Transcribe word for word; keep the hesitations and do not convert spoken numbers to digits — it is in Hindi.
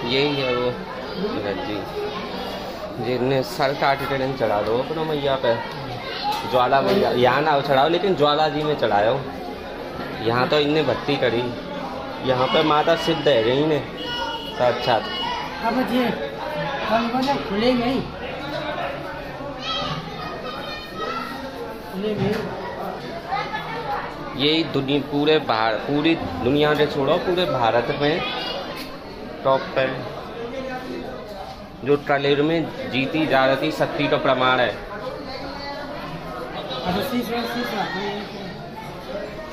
यही है वो जी, जिनने सर काट के चढ़ा दो अपना मैया पे, ज्वाला मैया यहाँ ना चढ़ाओ, लेकिन ज्वाला जी में चढ़ाओ। यहाँ तो इनने भक्ति करी, यहाँ पे माता सिद्ध है गई ने साक्षात। अब ये खुलेंगे यही दुनिया पूरे बाहर पूरी दुनिया से छोड़ो, पूरे भारत में टॉप पे जो ट्रेलर में जीती जा रही शक्ति का प्रमाण है।